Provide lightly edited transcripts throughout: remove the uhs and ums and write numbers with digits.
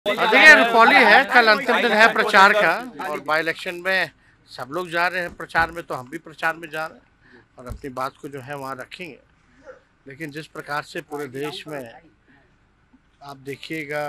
देखिए रुपौली है, कल अंतिम दिन है प्रचार का और बाई इलेक्शन में सब लोग जा रहे हैं प्रचार में, तो हम भी प्रचार में जा रहे हैं और अपनी बात को जो है वहाँ रखेंगे। लेकिन जिस प्रकार से पूरे देश में आप देखिएगा,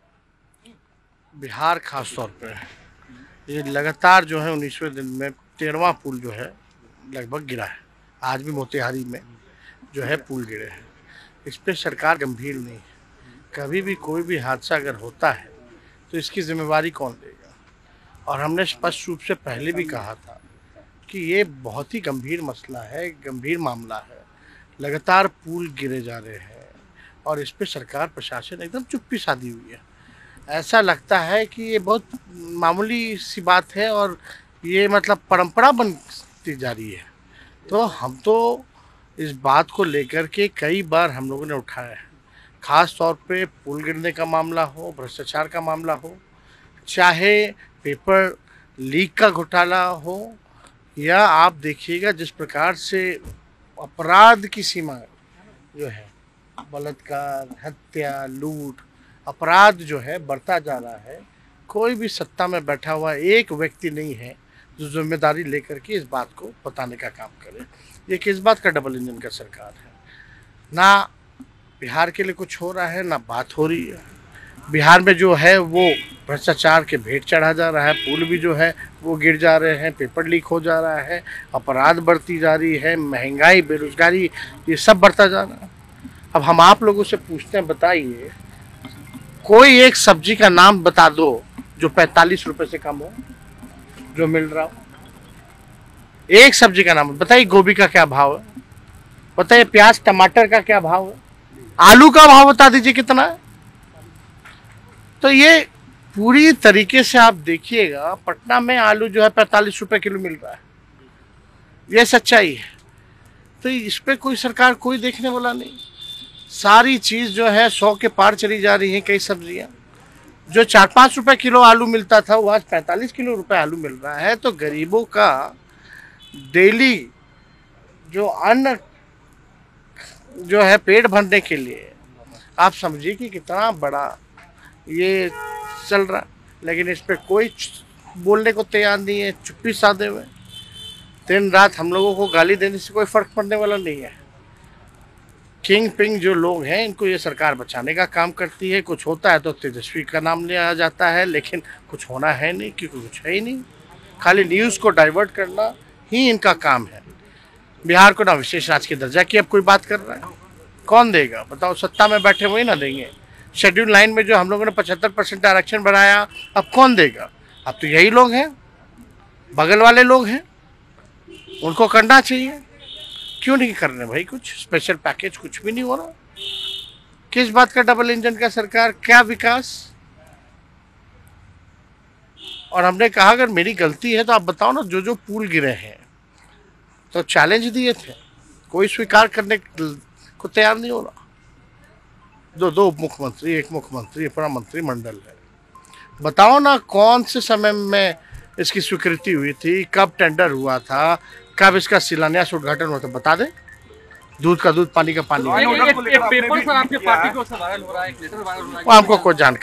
बिहार खास तौर पर ये लगातार जो है 19वें दिन में 13वां पुल जो है लगभग गिरा है। आज भी मोतिहारी में जो है पुल गिरे हैं। इस पर सरकार गंभीर नहीं है। कभी भी कोई भी हादसा अगर होता है तो इसकी जिम्मेवारी कौन लेगा। और हमने स्पष्ट रूप से पहले भी कहा था कि ये बहुत ही गंभीर मसला है, गंभीर मामला है। लगातार पुल गिरे जा रहे हैं और इस पर सरकार प्रशासन एकदम चुप्पी साधी हुई है। ऐसा लगता है कि ये बहुत मामूली सी बात है और ये मतलब परंपरा बनती जा रही है। तो हम तो इस बात को लेकर के कई बार हम लोगों ने उठाया है, खास तौर पे पुल गिरने का मामला हो, भ्रष्टाचार का मामला हो, चाहे पेपर लीक का घोटाला हो, या आप देखिएगा जिस प्रकार से अपराध की सीमा जो है, बलात्कार, हत्या, लूट, अपराध जो है बढ़ता जा रहा है। कोई भी सत्ता में बैठा हुआ एक व्यक्ति नहीं है जो जिम्मेदारी लेकर के इस बात को बताने का काम करे। ये किस बात का डबल इंजन का सरकार है। ना बिहार के लिए कुछ हो रहा है, ना बात हो रही है। बिहार में जो है वो भ्रष्टाचार के भेंट चढ़ा जा रहा है, पुल भी जो है वो गिर जा रहे हैं, पेपर लीक हो जा रहा है, अपराध बढ़ती जा रही है, महंगाई, बेरोजगारी, ये सब बढ़ता जा रहा है। अब हम आप लोगों से पूछते हैं, बताइए कोई एक सब्जी का नाम बता दो जो 45 रुपए से कम हो, जो मिल रहा हो। एक सब्जी का नाम बताइए। गोभी का क्या भाव है बताइए, प्याज टमाटर का क्या भाव है, आलू का भाव बता दीजिए कितना है। तो ये पूरी तरीके से आप देखिएगा, पटना में आलू जो है 45 रुपए किलो मिल रहा है, ये सच्चाई है। तो इस पे कोई सरकार कोई देखने वाला नहीं। सारी चीज जो है 100 के पार चली जा रही है। कई सब्जियां जो 4-5 रुपए किलो आलू मिलता था वो आज 45 किलो रुपए आलू मिल रहा है। तो गरीबों का डेली जो अन्न जो है पेट भरने के लिए, आप समझिए कि कितना बड़ा ये चल रहा। लेकिन इस पर कोई बोलने को तैयार नहीं है, चुप्पी साधे हुए। दिन रात हम लोगों को गाली देने से कोई फर्क पड़ने वाला नहीं है। किंग पिंग जो लोग हैं, इनको ये सरकार बचाने का काम करती है। कुछ होता है तो तेजस्वी का नाम लिया जाता है, लेकिन कुछ होना है नहीं, क्योंकि कुछ है ही नहीं। खाली न्यूज़ को डाइवर्ट करना ही इनका काम है। बिहार को ना विशेष राज्य के दर्जा की अब कोई बात कर रहा है, कौन देगा बताओ। सत्ता में बैठे वही ना देंगे। शेड्यूल 9 में जो हम लोगों ने 75% आरक्षण बढ़ाया, अब कौन देगा। अब तो यही लोग हैं, बगल वाले लोग हैं, उनको करना चाहिए। क्यों नहीं कर रहे भाई, कुछ स्पेशल पैकेज कुछ भी नहीं हो रहा। किस बात का डबल इंजन का सरकार, क्या विकास। और हमने कहा अगर मेरी गलती है तो आप बताओ ना, जो जो पुल गिरे हैं तो चैलेंज दिए थे, कोई स्वीकार करने को तैयार नहीं हो रहा। दो उप मुख्यमंत्री, एक मुख्यमंत्री, पूरा मंत्रिमंडल है। बताओ ना कौन से समय में इसकी स्वीकृति हुई थी, कब टेंडर हुआ था, कब इसका शिलान्यास उद्घाटन हुआ था, बता दे। दूध का दूध, पानी का पानी। पेपर सर आपके पार्टी को वायरल हो रहा है, एक लेटर वायरल हो रहा है। वो हमको कोई जानकारी